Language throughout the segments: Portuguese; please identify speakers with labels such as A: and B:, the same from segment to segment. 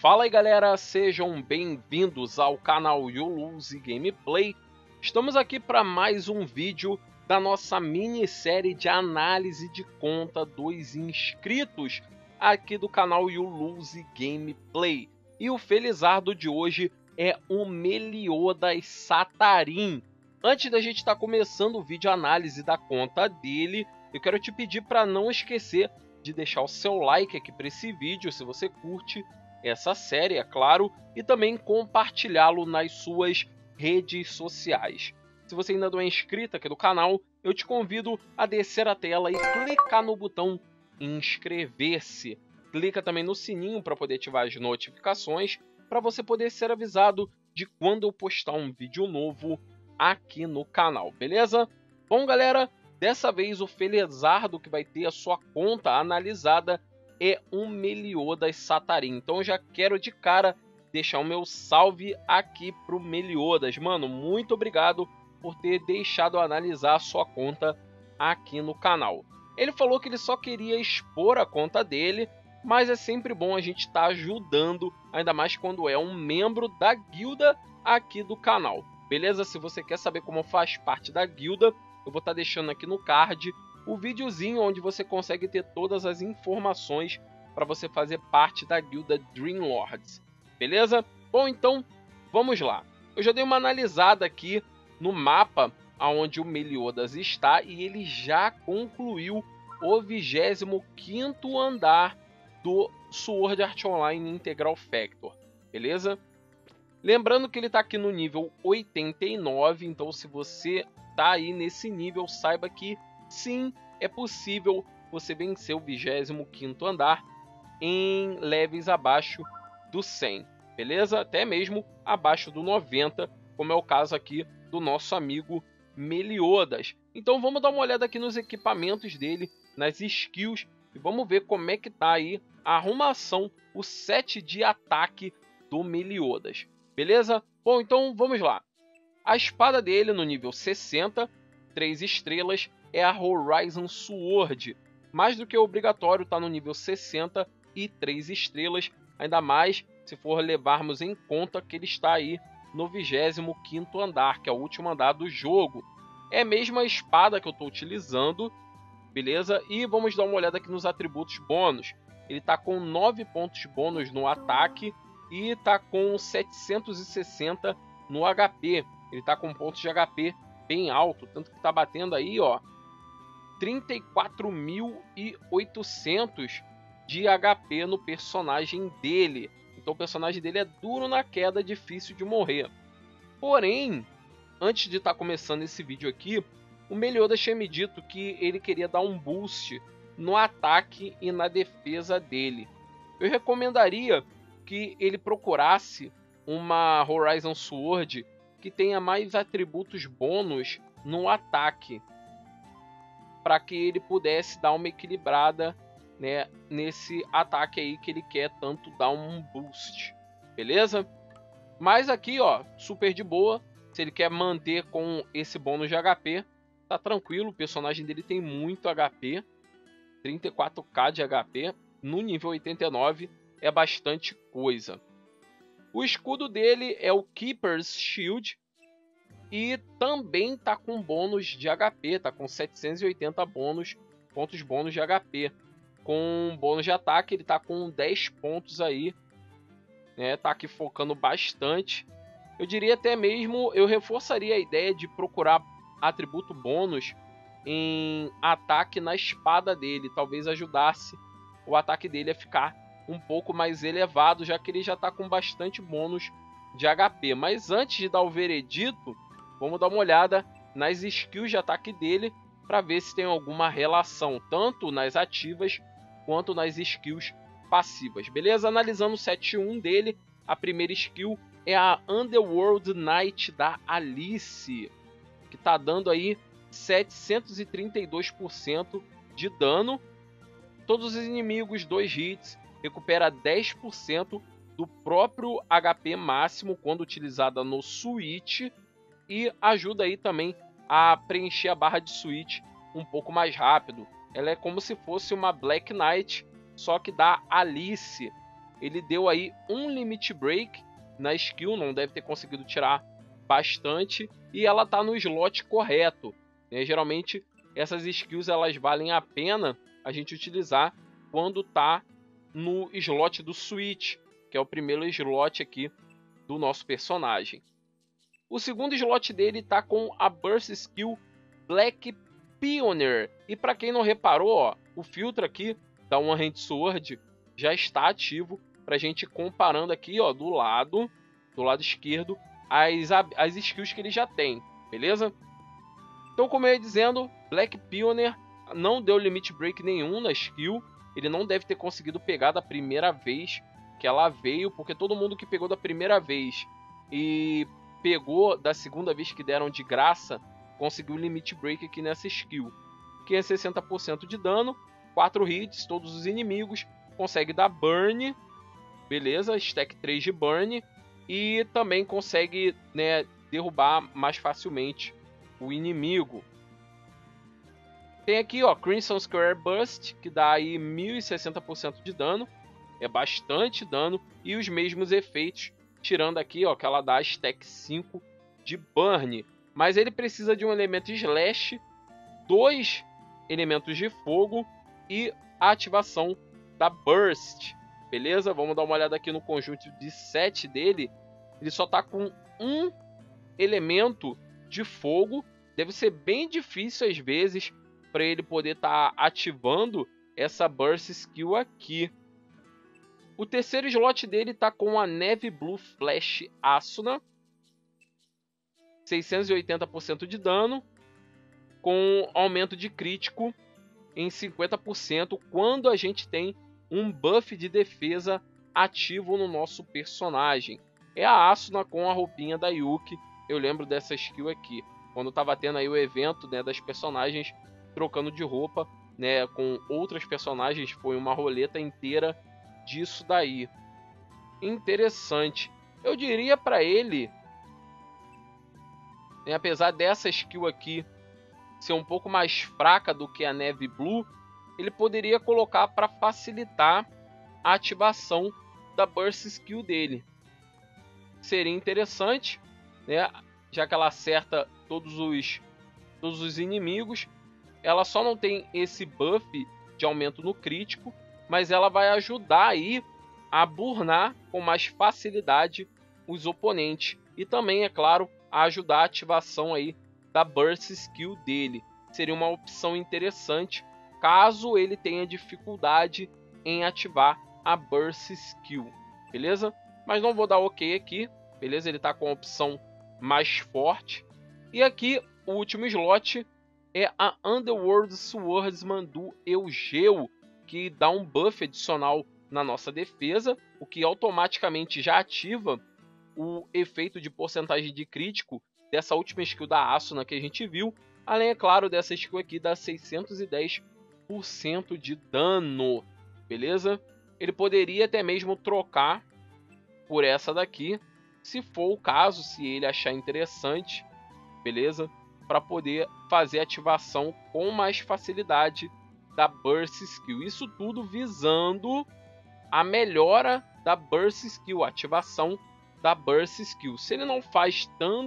A: Fala aí galera, sejam bem-vindos ao canal YouLose Gameplay. Estamos aqui para mais um vídeo da nossa minissérie de análise de conta dos inscritos aqui do canal YouLose Gameplay. E o felizardo de hoje é o Meliodas Satarin. Antes da gente estar começando o vídeo análise da conta dele, eu quero te pedir para não esquecer de deixar o seu like aqui para esse vídeo, se você curte essa série, é claro, e também compartilhá-lo nas suas redes sociais. Se você ainda não é inscrito aqui no canal, eu te convido a descer a tela e clicar no botão inscrever-se. Clica também no sininho para poder ativar as notificações, para você poder ser avisado de quando eu postar um vídeo novo aqui no canal, beleza? Bom, galera, dessa vez o felizardo que vai ter a sua conta analisada é um Meliodas Satarin. Então eu já quero de cara deixar o meu salve aqui pro Meliodas. Mano, muito obrigado por ter deixado eu analisar a sua conta aqui no canal. Ele falou que ele só queria expor a conta dele, mas é sempre bom a gente estar ajudando, ainda mais quando é um membro da guilda aqui do canal. Beleza? Se você quer saber como faz parte da guilda, eu vou estar deixando aqui no card o videozinho onde você consegue ter todas as informações para você fazer parte da guilda Dream Lords. Beleza? Bom, então vamos lá. Eu já dei uma analisada aqui no mapa onde o Meliodas está e ele já concluiu o 25º andar do Sword Art Online Integral Factor. Beleza? Lembrando que ele está aqui no nível 89, então se você está aí nesse nível, saiba que sim, é possível você vencer o 25º andar em levels abaixo do 100, beleza? Até mesmo abaixo do 90, como é o caso aqui do nosso amigo Meliodas. Então vamos dar uma olhada aqui nos equipamentos dele, nas skills, e vamos ver como é que tá aí a arrumação, o set de ataque do Meliodas. Beleza? Bom, então vamos lá. A espada dele no nível 60, 3 estrelas, é a Horizon Sword. Mais do que obrigatório tá no nível 60 e 3 estrelas, ainda mais se for levarmos em conta que ele está aí no 25º andar, que é o último andar do jogo. É a mesma espada que eu estou utilizando, beleza? E vamos dar uma olhada aqui nos atributos bônus. Ele está com 9 pontos bônus no ataque e está com 760 no HP. Ele está com pontos de HP bem alto, tanto que está batendo aí, ó, 34.800 de HP no personagem dele. Então o personagem dele é duro na queda, difícil de morrer. Porém, antes de estar começando esse vídeo aqui, o Meliodas tinha me dito que ele queria dar um boost no ataque e na defesa dele. Eu recomendaria que ele procurasse uma Horizon Sword que tenha mais atributos bônus no ataque, para que ele pudesse dar uma equilibrada, né, nesse ataque aí que ele quer tanto dar um boost, beleza? Mas aqui, ó, super de boa. Se ele quer manter com esse bônus de HP, tá tranquilo. O personagem dele tem muito HP, 34k de HP no nível 89 é bastante coisa. O escudo dele é o Keeper's Shield e também tá com bônus de HP, tá com 780 pontos bônus de HP. Com bônus de ataque ele tá com 10 pontos aí, né? Tá aqui focando bastante. Eu diria até mesmo, eu reforçaria a ideia de procurar atributo bônus em ataque na espada dele, talvez ajudasse o ataque dele a ficar um pouco mais elevado, já que ele já está com bastante bônus de HP. Mas antes de dar o veredito, vamos dar uma olhada nas skills de ataque dele para ver se tem alguma relação, tanto nas ativas quanto nas skills passivas. Beleza? Analisando o set 1 dele, a primeira skill é a Underworld Knight da Alice, que está dando aí 732% de dano. Todos os inimigos, 2 hits, recupera 10% do próprio HP máximo quando utilizada no switch e ajuda aí também a preencher a barra de switch um pouco mais rápido. Ela é como se fosse uma Black Knight, só que da Alice. ele deu aí um Limit Break na skill, não deve ter conseguido tirar bastante, e ela tá no slot correto, né? Geralmente essas skills elas valem a pena a gente utilizar quando tá no slot do Switch, que é o primeiro slot aqui do nosso personagem. O segundo slot dele tá com a Burst Skill Black Pioneer. E para quem não reparou, ó, o filtro aqui da One Hand Sword já está ativo para a gente comparando aqui, ó, do lado esquerdo as skills que ele já tem, beleza? Então, como eu ia dizendo, Black Pioneer não deu limit break nenhum na skill. Ele não deve ter conseguido pegar da primeira vez que ela veio, porque todo mundo que pegou da primeira vez e pegou da segunda vez que deram de graça, conseguiu limit break aqui nessa skill, que é 60% de dano, 4 hits, todos os inimigos, consegue dar burn, beleza, stack 3 de burn, e também consegue, né, derrubar mais facilmente o inimigo. Tem aqui, ó, Crimson Square Burst, que dá aí 1060% de dano, é bastante dano, e os mesmos efeitos, tirando aqui, ó, que ela dá stack 5 de burn. Mas ele precisa de um elemento slash, 2 elementos de fogo e a ativação da burst, beleza? Vamos dar uma olhada aqui no conjunto de 7 dele. Ele só tá com um elemento de fogo. Deve ser bem difícil às vezes para ele poder estar ativando essa burst skill aqui. O terceiro slot dele tá com a Navy Blue Flash Asuna, 680% de dano, com aumento de crítico em 50% quando a gente tem um buff de defesa ativo no nosso personagem. É a Asuna com a roupinha da Yuki. Eu lembro dessa skill aqui, quando tava tendo aí o evento, né, das personagens trocando de roupa, né, com outras personagens. Foi uma roleta inteira disso daí. Interessante. Eu diria para ele, né, apesar dessa skill aqui ser um pouco mais fraca do que a Navy Blue, ele poderia colocar para facilitar a ativação da Burst Skill dele. Seria interessante, né, já que ela acerta todos os inimigos. Ela só não tem esse buff de aumento no crítico, mas ela vai ajudar aí a burnar com mais facilidade os oponentes. E também, é claro, a ajudar a ativação aí da Burst Skill dele. Seria uma opção interessante caso ele tenha dificuldade em ativar a Burst Skill, beleza? Mas não vou dar ok aqui, beleza? Ele está com a opção mais forte. E aqui o último slot é a Underworld Swordsman do Eugeo, que dá um buff adicional na nossa defesa, o que automaticamente já ativa o efeito de porcentagem de crítico dessa última skill da Asuna que a gente viu, além, é claro, dessa skill aqui dá 610% de dano, beleza? Ele poderia até mesmo trocar por essa daqui, se for o caso, se ele achar interessante, beleza? Para poder fazer a ativação com mais facilidade da Burst Skill. Isso tudo visando a melhora da Burst Skill, a ativação da Burst Skill. Se ele não faz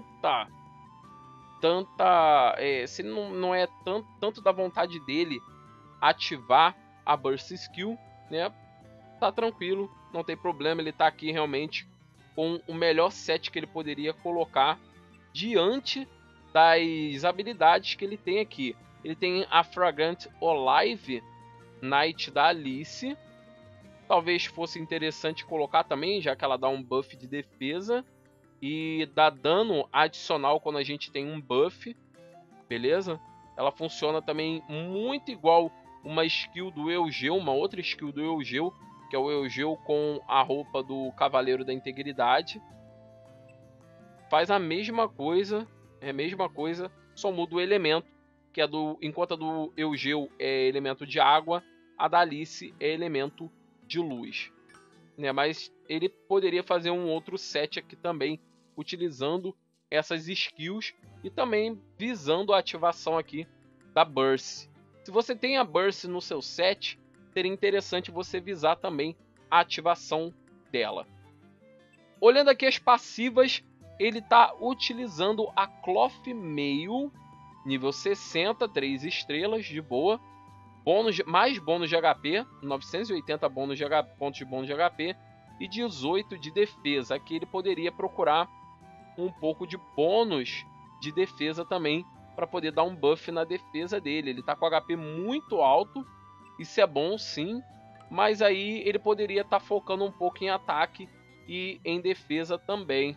A: se ele não é tanto da vontade dele ativar a Burst Skill, né, tá tranquilo, não tem problema. Ele tá aqui realmente com o melhor set que ele poderia colocar diante das habilidades que ele tem aqui. Ele tem a Fragrant Olive Knight da Alice. Talvez fosse interessante colocar também, já que ela dá um buff de defesa e dá dano adicional quando a gente tem um buff, beleza? Ela funciona também muito igual uma skill do Eugeo, uma outra skill do Eugeo, que é o Eugeo com a roupa do Cavaleiro da Integridade. Faz a mesma coisa, só muda o elemento, que é enquanto a do Eugeo é elemento de água, a da Alice é elemento de luz, né? Mas ele poderia fazer um outro set aqui também, utilizando essas skills e também visando a ativação aqui da Burst. Se você tem a Burst no seu set, seria interessante você visar também a ativação dela. Olhando aqui as passivas, ele está utilizando a Cloth Mail, nível 60, 3 estrelas, de boa. Mais bônus de HP, 980 pontos de bônus de HP e 18 de defesa. Aqui ele poderia procurar um pouco de bônus de defesa também, para poder dar um buff na defesa dele. Ele está com HP muito alto, isso é bom sim, mas aí ele poderia estar focando um pouco em ataque e em defesa também.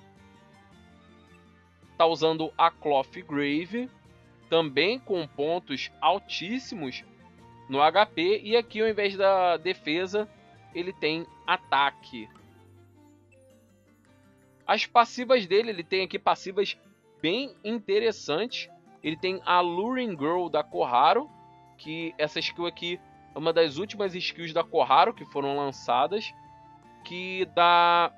A: Está usando a Cloth Grave, também com pontos altíssimos no HP, e aqui ao invés da defesa ele tem ataque. As passivas dele, ele tem aqui passivas bem interessantes. Ele tem a Luring Girl da Koharu, que essa skill aqui é uma das últimas skills da Koharu que foram lançadas, que dá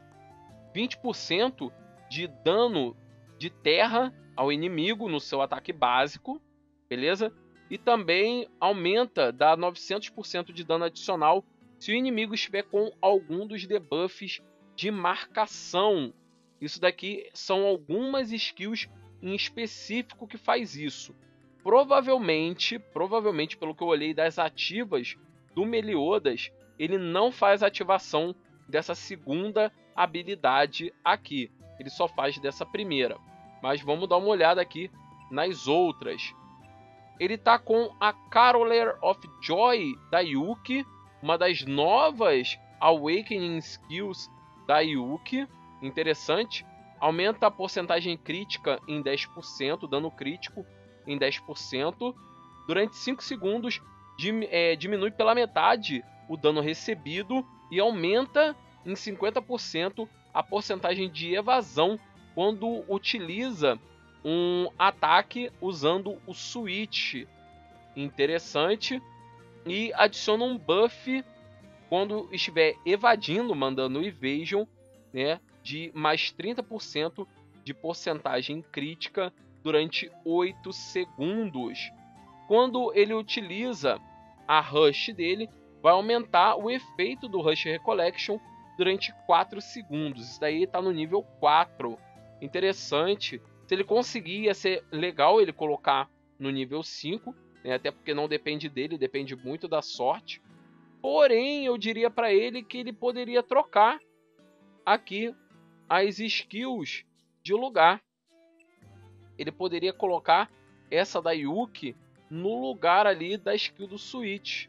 A: 20% de dano de terra ao inimigo no seu ataque básico, beleza? E também aumenta, dá 900% de dano adicional se o inimigo estiver com algum dos debuffs de marcação. Isso daqui são algumas skills em específico que faz isso. Provavelmente, pelo que eu olhei das ativas do Meliodas, ele não faz ativação dessa segunda habilidade aqui. Ele só faz dessa primeira. Mas vamos dar uma olhada aqui nas outras. Ele tá com a Caroler of Joy da Yuki, uma das novas Awakening Skills da Yuki. Interessante. Aumenta a porcentagem crítica em 10%, dano crítico em 10%. Durante 5 segundos, diminui pela metade o dano recebido e aumenta em 50% a porcentagem de evasão quando utiliza um ataque usando o Switch. Interessante. E adiciona um buff quando estiver evadindo, mandando evasion, né, de mais 30% de porcentagem crítica durante 8 segundos. Quando ele utiliza a Rush dele, vai aumentar o efeito do Rush Recollection durante 4 segundos. Isso daí está no nível 4. Interessante. Se ele conseguir, ia ser legal ele colocar no nível 5, né? Até porque não depende dele, depende muito da sorte. Porém, eu diria para ele que ele poderia trocar aqui as skills de lugar. Ele poderia colocar essa da Yuki no lugar ali da skill do Switch.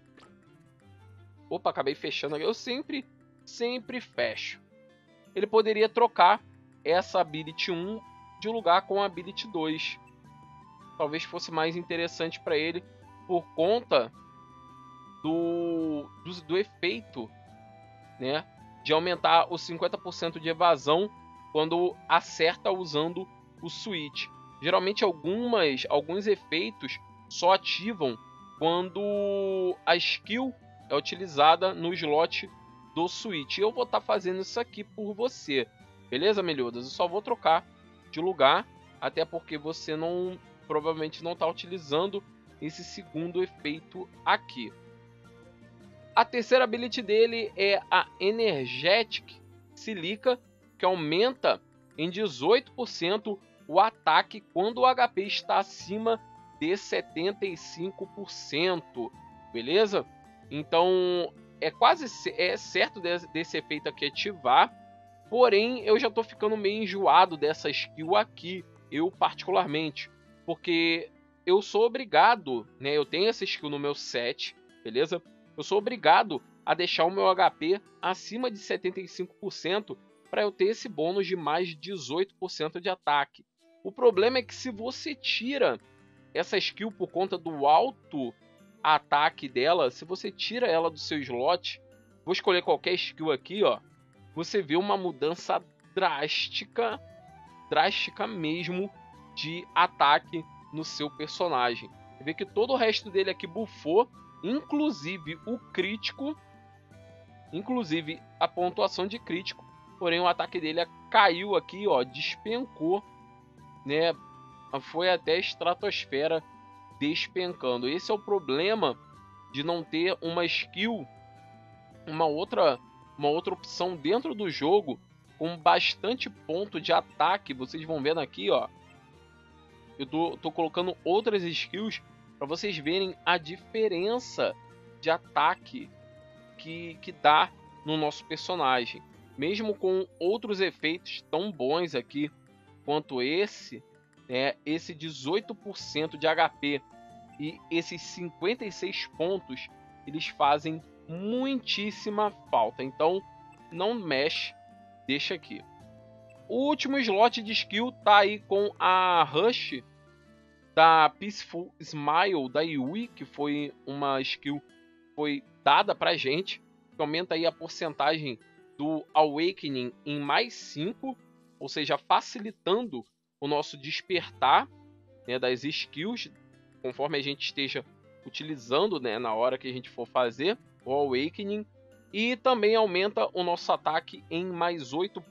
A: Opa, acabei fechando aqui. Eu sempre fecho. Ele poderia trocar essa Ability 1 de lugar com a Ability 2. Talvez fosse mais interessante para ele por conta do efeito, né, de aumentar os 50% de evasão quando acerta usando o Switch. Geralmente alguns efeitos só ativam quando a skill é utilizada no slot do Switch. Eu vou estar fazendo isso aqui por você, beleza, Meliodas? Eu só vou trocar de lugar, até porque você provavelmente não está utilizando esse segundo efeito aqui. A terceira ability dele é a Energetic Silica, que aumenta em 18% o ataque quando o HP está acima de 75%, beleza? Então é certo desse efeito aqui ativar, porém eu já estou ficando meio enjoado dessa skill aqui, eu particularmente, porque eu sou obrigado, né? Eu tenho essa skill no meu set, beleza? Eu sou obrigado a deixar o meu HP acima de 75% para eu ter esse bônus de mais 18% de ataque. O problema é que se você tira essa skill por conta do alto ataque dela, se você tira ela do seu slot, vou escolher qualquer skill aqui, ó, você vê uma mudança drástica mesmo de ataque no seu personagem. Você vê que todo o resto dele aqui buffou, inclusive o crítico, inclusive a pontuação de crítico, porém o ataque dele caiu aqui, ó, despencou, né? Foi até a estratosfera despencando. Esse é o problema de não ter uma skill, uma outra uma outra opção dentro do jogo com bastante ponto de ataque. Vocês vão vendo aqui, ó. Eu tô colocando outras skills para vocês verem a diferença de ataque que dá no nosso personagem. Mesmo com outros efeitos tão bons aqui quanto esse 18% de HP e esses 56 pontos, eles fazem muitíssima falta. Então não mexe, deixa aqui. O último slot de skill tá aí com a Rush da Peaceful Smile da Yui, que foi uma skill que foi dada pra gente, que aumenta aí a porcentagem do Awakening em mais 5, ou seja, facilitando o nosso despertar, né, das skills, conforme a gente esteja utilizando, né, na hora que a gente for fazer o Awakening. E também aumenta o nosso ataque em mais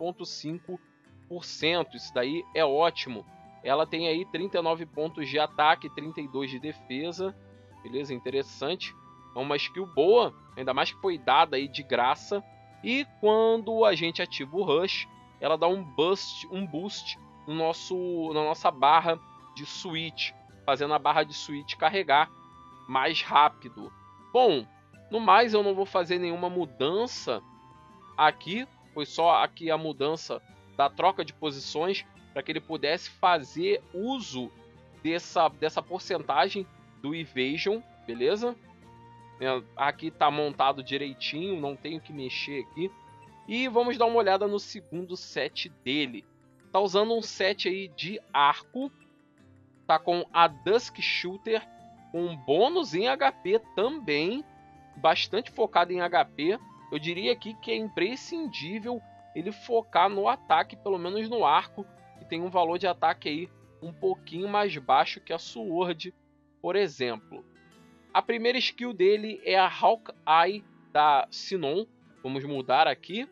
A: 8,5%. Isso daí é ótimo. Ela tem aí 39 pontos de ataque, 32 de defesa. Beleza? Interessante. É uma skill boa, ainda mais que foi dada aí de graça. E quando a gente ativa o Rush, ela dá um boost no na nossa barra de switch, fazendo a barra de switch carregar mais rápido. Bom, no mais eu não vou fazer nenhuma mudança aqui, foi só aqui a mudança da troca de posições para que ele pudesse fazer uso dessa porcentagem do Evasion, beleza? Aqui está montado direitinho, não tenho que mexer aqui. E vamos dar uma olhada no segundo set dele. Tá usando um set aí de arco, tá com a Dusk Shooter, com um bônus em HP também, bastante focado em HP. Eu diria aqui que é imprescindível ele focar no ataque, pelo menos no arco, que tem um valor de ataque aí um pouquinho mais baixo que a Sword, por exemplo. A primeira skill dele é a Hawkeye da Sinon. Vamos mudar aqui.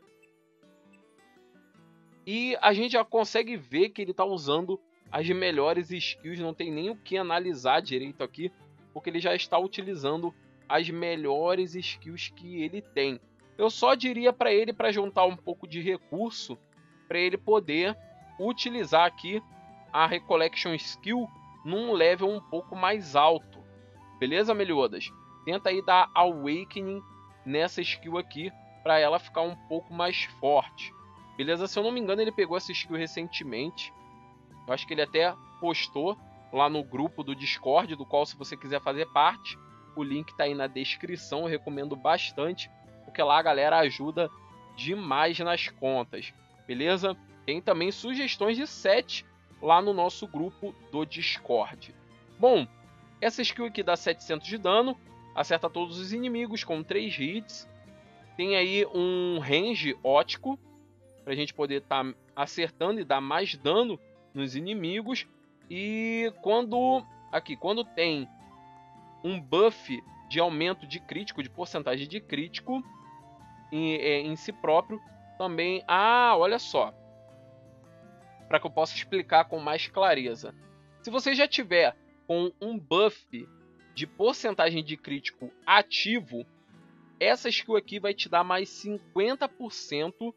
A: E a gente já consegue ver que ele está usando as melhores skills. Não tem nem o que analisar direito aqui, porque ele já está utilizando as melhores skills que ele tem. Eu só diria para ele, para juntar um pouco de recurso, para ele poder utilizar aqui a Recollection Skill num level um pouco mais alto. Beleza, Meliodas? Tenta aí dar Awakening nessa skill aqui, para ela ficar um pouco mais forte. Beleza? Se eu não me engano, ele pegou essa skill recentemente. Eu acho que ele até postou lá no grupo do Discord, do qual, se você quiser fazer parte, o link tá aí na descrição. Eu recomendo bastante, porque lá a galera ajuda demais nas contas. Beleza? Tem também sugestões de set lá no nosso grupo do Discord. Bom, essa skill aqui dá 700 de dano, acerta todos os inimigos com 3 hits. Tem aí um range ótico, para a gente poder estar acertando e dar mais dano nos inimigos. E quando tem um buff de aumento de crítico, de porcentagem de crítico em si próprio, também... olha só, para que eu possa explicar com mais clareza. Se você já tiver com um buff de porcentagem de crítico ativo, essa skill aqui vai te dar mais 50%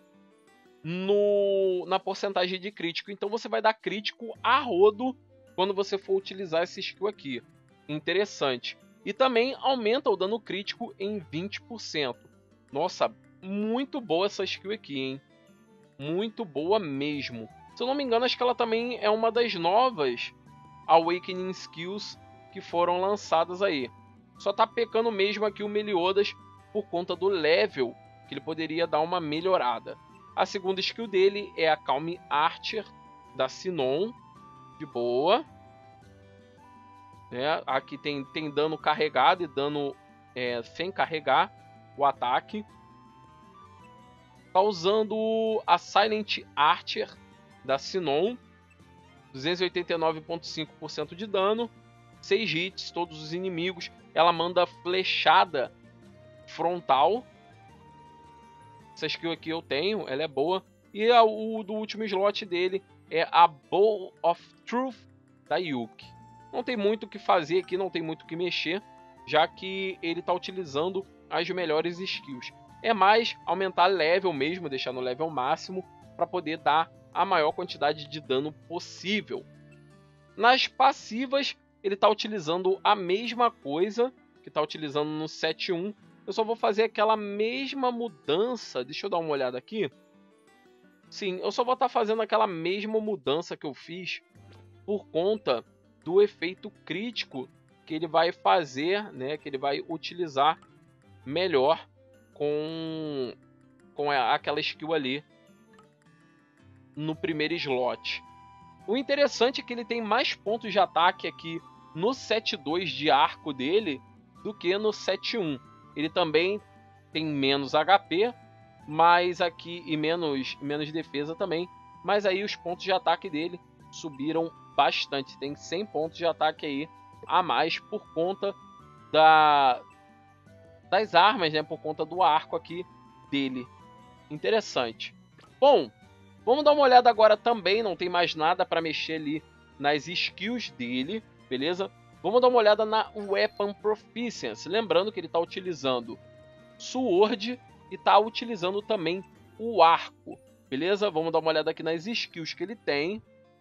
A: na porcentagem de crítico. Então você vai dar crítico a rodo quando você for utilizar essa skill aqui. Interessante. E também aumenta o dano crítico em 20%. Nossa, muito boa essa skill aqui, hein? Muito boa mesmo. Se eu não me engano, acho que ela também é uma das novas Awakening Skills que foram lançadas aí. Só tá pecando mesmo aqui o Meliodas por conta do level, que ele poderia dar uma melhorada. A segunda skill dele é a Calm Archer da Sinon. De boa. Aqui tem dano carregado e dano sem carregar o ataque. Tá usando a Silent Archer da Sinon. 289,5% de dano, 6 hits, todos os inimigos. Ela manda flechada frontal. Essa skill aqui eu tenho, ela é boa. E o do último slot dele é a Bow of Truth da Yuki. Não tem muito o que fazer aqui, não tem muito o que mexer, já que ele está utilizando as melhores skills. é mais aumentar level mesmo, deixar no level máximo, para poder dar a maior quantidade de dano possível. Nas passivas, ele está utilizando a mesma coisa que está utilizando no 7.1. Eu só vou fazer aquela mesma mudança. Deixa eu dar uma olhada aqui. Sim, eu só vou estar fazendo aquela mesma mudança que eu fiz por conta do efeito crítico que ele vai fazer, né? Que ele vai utilizar melhor com aquela skill ali no primeiro slot. O interessante é que ele tem mais pontos de ataque aqui no 7.2 de arco dele do que no 7.1. Ele também tem menos HP, mas aqui e menos defesa também. Mas aí os pontos de ataque dele subiram bastante. Tem 100 pontos de ataque aí a mais por conta das armas, né? Por conta do arco aqui dele. Interessante. Bom, vamos dar uma olhada agora também. Não tem mais nada para mexer ali nas skills dele, beleza? Vamos dar uma olhada na Weapon Proficiency. Lembrando que ele está utilizando Sword e está utilizando também o arco, beleza? Vamos dar uma olhada aqui nas skills que ele tem.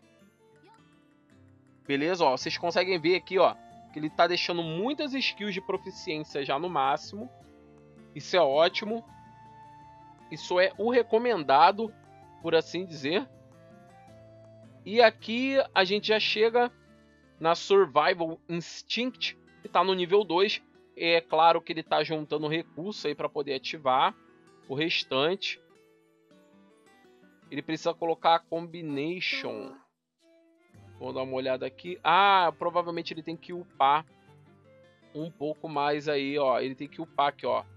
A: Beleza, ó, vocês conseguem ver aqui, ó, que ele está deixando muitas skills de proficiência já no máximo. Isso é ótimo. Isso é o recomendado, por assim dizer. E aqui a gente já chega na Survival Instinct, que está no nível 2. É claro que ele está juntando recurso aí para poder ativar o restante. Ele precisa colocar a Combination. Vamos dar uma olhada aqui. Ah, provavelmente ele tem que upar um pouco mais aí, ó. Ele tem que upar aqui, ó,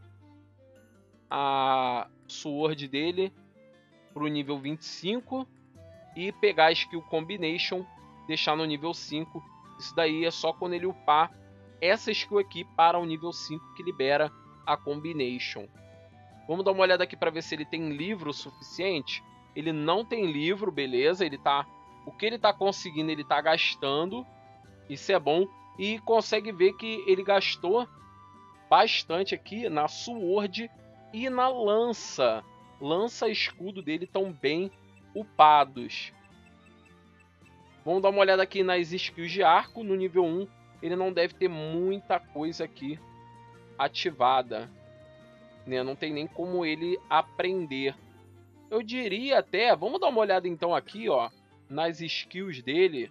A: a Sword dele para o nível 25 e pegar a skill Combination, deixar no nível 5. Isso daí é só quando ele upar essa skill aqui para o nível 5 que libera a Combination. Vamos dar uma olhada aqui para ver se ele tem livro suficiente. Ele não tem livro, beleza. O que ele está conseguindo, ele está gastando. Isso é bom. E consegue ver que ele gastou bastante aqui na Sword e na Lança. Lança e escudo dele estão bem upados. Vamos dar uma olhada aqui nas skills de arco. No nível 1, ele não deve ter muita coisa aqui ativada, né? Não tem nem como ele aprender. Eu diria até, vamos dar uma olhada então aqui, ó, nas skills dele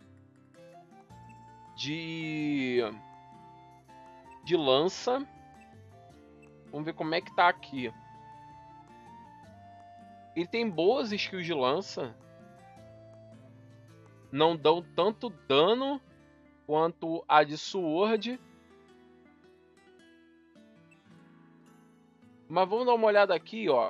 A: de lança. Vamos ver como é que tá aqui. Ele tem boas skills de lança. Não dão tanto dano quanto a de Sword. Mas vamos dar uma olhada aqui, ó.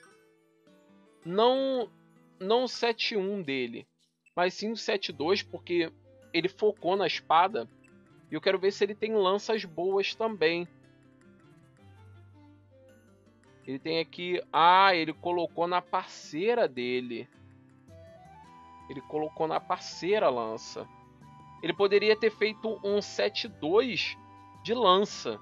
A: Não o 7.1 dele, mas sim o 7.2, porque ele focou na espada. E eu quero ver se ele tem lanças boas também. Ele tem aqui... Ah, ele colocou na parceira dele. Ele colocou na parceira a lança. Ele poderia ter feito um 7.2 de lança.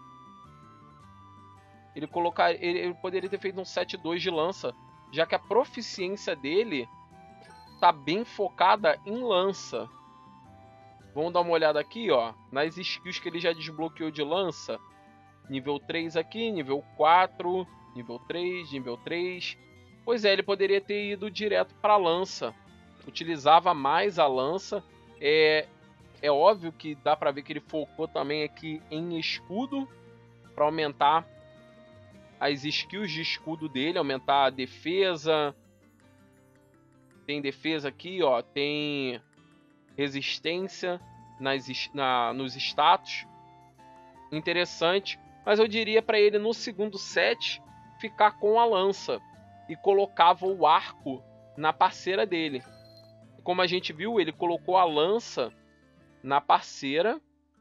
A: Ele poderia ter feito um 7.2 de lança, já que a proficiência dele tá bem focada em lança. Vamos dar uma olhada aqui, ó, nas skills que ele já desbloqueou de lança. Nível 3 aqui, nível 4, nível 3, nível 3. Pois é, ele poderia ter ido direto para a lança. Utilizava mais a lança. É óbvio que dá para ver que ele focou também aqui em escudo, para aumentar as skills de escudo dele, aumentar a defesa. Tem defesa aqui, ó, tem resistência nos status. Interessante, mas eu diria para ele no segundo set ficar com a lança e colocava o arco na parceira dele. Como a gente viu, ele colocou a lança na parceira.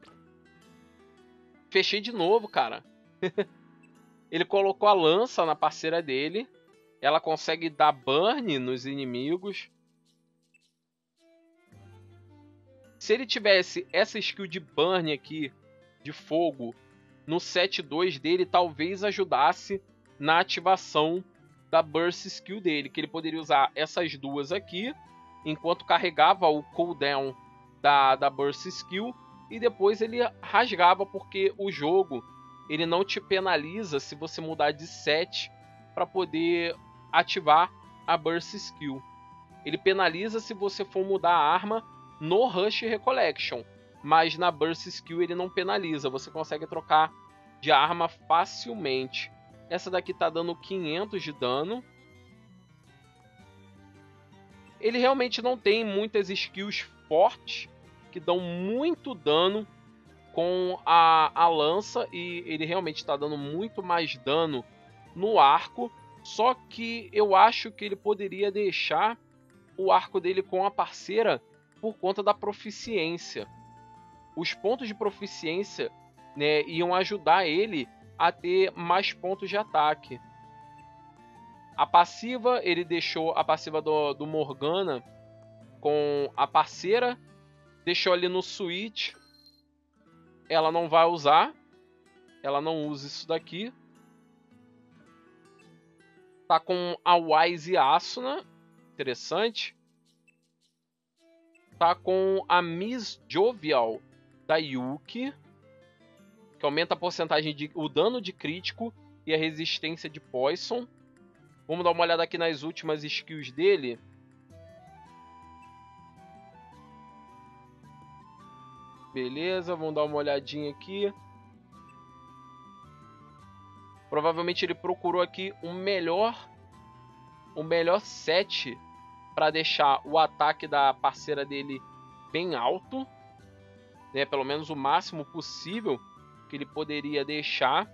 A: Fechei de novo, cara. Ele colocou a lança na parceira dele. Ela consegue dar burn nos inimigos. Se ele tivesse essa skill de burn aqui, de fogo, no 7.2 dele, talvez ajudasse na ativação da Burst Skill dele, que ele poderia usar essas duas aqui, enquanto carregava o cooldown da Burst Skill, e depois ele rasgava, porque o jogo ele não te penaliza se você mudar de set para poder ativar a Burst Skill. Ele penaliza se você for mudar a arma no Rush Recollection, mas na Burst Skill ele não penaliza, você consegue trocar de arma facilmente. Essa daqui tá dando 500 de dano. Ele realmente não tem muitas skills fortes que dão muito dano com a lança, e ele realmente está dando muito mais dano no arco. Só que eu acho que ele poderia deixar o arco dele com a parceira por conta da proficiência. Os pontos de proficiência, né, iam ajudar ele a ter mais pontos de ataque. A passiva, ele deixou a passiva do Morgana com a parceira, deixou ali no switch. Ela não vai usar, ela não usa isso daqui. Tá com a Wise Asuna, interessante. Tá com a Miss Jovial da Yuki, que aumenta a porcentagem de o dano de crítico e a resistência de Poison. Vamos dar uma olhada aqui nas últimas skills dele. Beleza, vamos dar uma olhadinha aqui. Provavelmente ele procurou aqui o melhor set para deixar o ataque da parceira dele bem alto, né? Pelo menos o máximo possível que ele poderia deixar.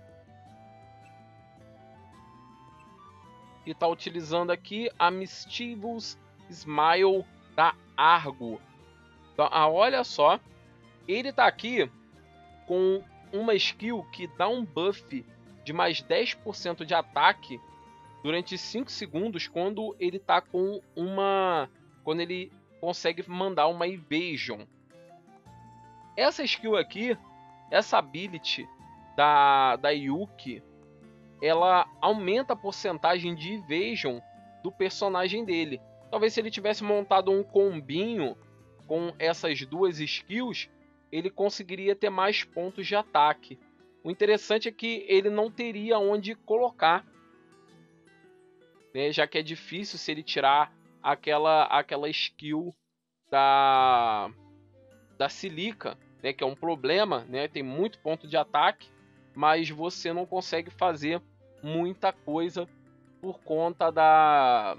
A: E está utilizando aqui a Mischievous Smile da Argo. Então, olha só, ele está aqui com uma skill que dá um buff de mais 10% de ataque durante 5 segundos quando ele tá com quando ele consegue mandar uma evasion. Essa skill aqui, essa ability da Yuki, ela aumenta a porcentagem de evasion do personagem dele. Talvez se ele tivesse montado um combinho com essas duas skills, ele conseguiria ter mais pontos de ataque. O interessante é que ele não teria onde colocar, né, já que é difícil se ele tirar aquela skill da Silica, né, que é um problema, né, tem muito ponto de ataque, mas você não consegue fazer muita coisa por conta da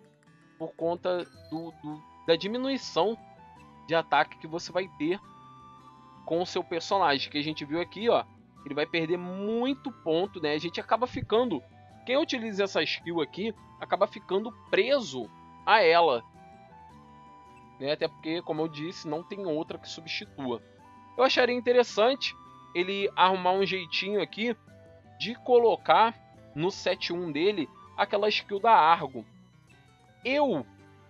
A: diminuição de ataque que você vai ter com o seu personagem, que a gente viu aqui, ó, ele vai perder muito ponto, né? A gente acaba ficando, quem utiliza essa skill aqui, acaba ficando preso a ela, né? Até porque, como eu disse, não tem outra que substitua. Eu acharia interessante ele arrumar um jeitinho aqui de colocar no set 1 dele aquela skill da Argo. Eu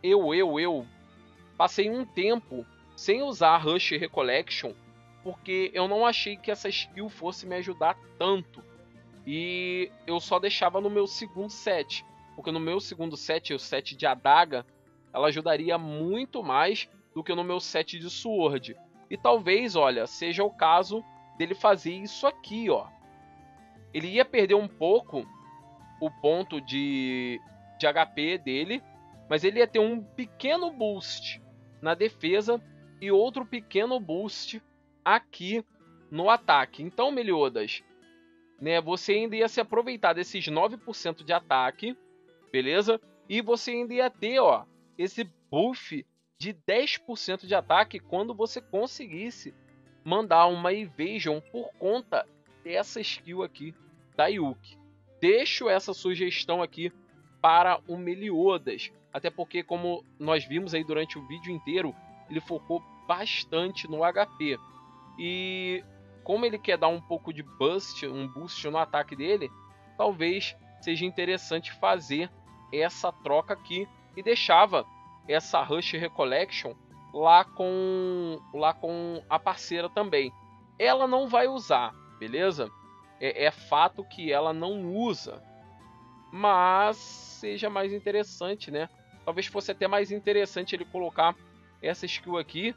A: passei um tempo sem usar a Rush Recollection, porque eu não achei que essa skill fosse me ajudar tanto. E eu só deixava no meu segundo set, porque no meu segundo set, o set de adaga, ela ajudaria muito mais do que no meu set de sword. E talvez, olha, seja o caso dele fazer isso aqui, ó. Ele ia perder um pouco o ponto de HP dele, mas ele ia ter um pequeno boost na defesa e outro pequeno boost aqui no ataque. Então, Meliodas, né, você ainda ia se aproveitar desses 9% de ataque, beleza? E você ainda ia ter, ó, esse buff de 10% de ataque quando você conseguisse mandar uma evasion por conta dessa skill aqui da Yuki. Deixo essa sugestão aqui para o Meliodas, até porque, como nós vimos aí durante o vídeo inteiro, ele focou bastante no HP. E como ele quer dar um pouco de um boost no ataque dele, talvez seja interessante fazer essa troca aqui, e deixava essa Rush Recollection lá com a parceira também. Ela não vai usar, beleza? É fato que ela não usa, mas seja mais interessante, né? Talvez fosse até mais interessante ele colocar essa skill aqui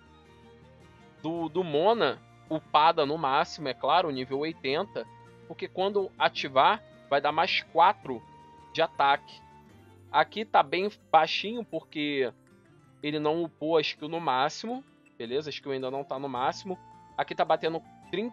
A: do Mona upada no máximo, é claro, nível 80, porque quando ativar vai dar mais 4 de ataque. Aqui tá bem baixinho porque ele não upou a skill no máximo, beleza? A skill ainda não tá no máximo. Aqui tá batendo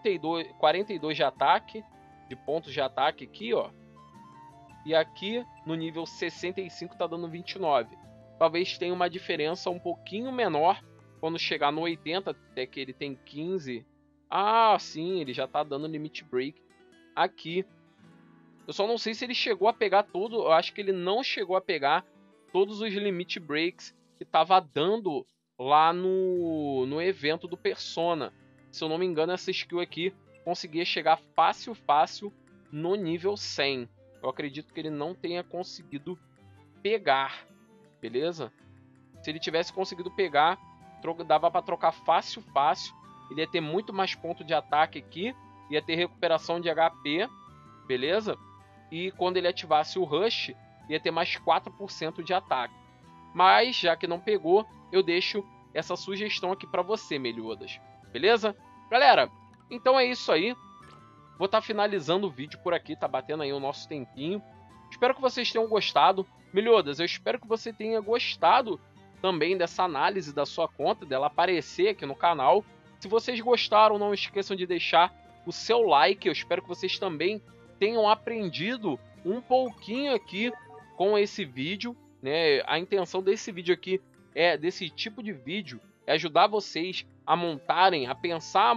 A: 42 de ataque, de pontos de ataque aqui, ó. E aqui no nível 65 tá dando 29. Talvez tenha uma diferença um pouquinho menor quando chegar no 80, até que ele tem 15. Ah, sim, ele já tá dando limit break aqui. Eu só não sei se ele chegou a pegar tudo. Eu acho que ele não chegou a pegar todos os limit breaks que tava dando lá no evento do Persona. Se eu não me engano, essa skill aqui conseguia chegar fácil no nível 100. Eu acredito que ele não tenha conseguido pegar, beleza? Se ele tivesse conseguido pegar, dava para trocar fácil. Ele ia ter muito mais ponto de ataque aqui, ia ter recuperação de HP, beleza? E quando ele ativasse o Rush, ia ter mais 4% de ataque. Mas, já que não pegou, eu deixo essa sugestão aqui para você, Meliodas. Beleza? Galera, então é isso aí. Vou estar finalizando o vídeo por aqui, tá batendo aí o nosso tempinho. Espero que vocês tenham gostado. Meliodas, eu espero que você tenha gostado também dessa análise da sua conta, dela aparecer aqui no canal. Se vocês gostaram, não esqueçam de deixar o seu like. Eu espero que vocês também tenham aprendido um pouquinho aqui com esse vídeo, né? A intenção desse vídeo aqui, desse tipo de vídeo, é ajudar vocês a montarem, a pensar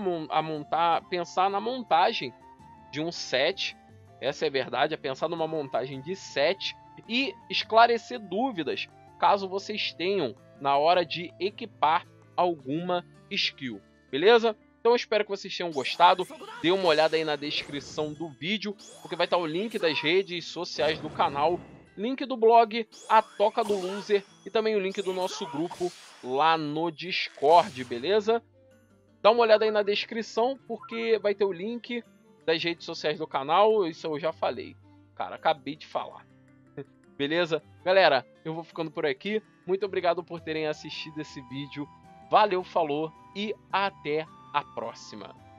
A: na montagem de um set. Essa é a verdade, é pensar numa montagem de set e esclarecer dúvidas caso vocês tenham na hora de equipar alguma skill, beleza? Então eu espero que vocês tenham gostado. Dê uma olhada aí na descrição do vídeo, porque vai estar o link das redes sociais do canal, link do blog A Toca do Loser e também o link do nosso grupo lá no Discord, beleza? Dá uma olhada aí na descrição, porque vai ter o link das redes sociais do canal. Isso eu já falei, cara, acabei de falar. Beleza? Galera, eu vou ficando por aqui. Muito obrigado por terem assistido esse vídeo. Valeu, falou e até a próxima.